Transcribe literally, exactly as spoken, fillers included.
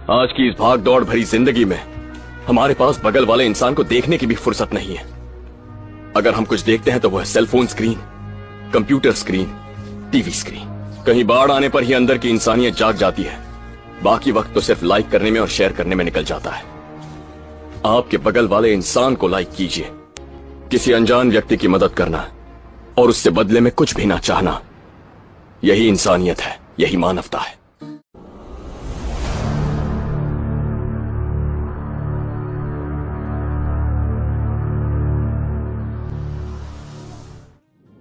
आज की इस भाग दौड़ भरी जिंदगी में हमारे पास बगल वाले इंसान को देखने की भी फुर्सत नहीं है। अगर हम कुछ देखते हैं तो वो है cellphone screen, computer screen, TV screen. कहीं बाढ़ आने पर ही अंदर की इंसानियत जाग जाती है, बाकी वक्त तो सिर्फ लाइक करने में और शेयर करने में निकल जाता है। आपके बगल वाले इंसान को लाइक कीजिए। किसी अनजान व्यक्ति की मदद करना और उससे बदले में कुछ भी ना चाहना, यही इंसानियत है, यही मानवता है।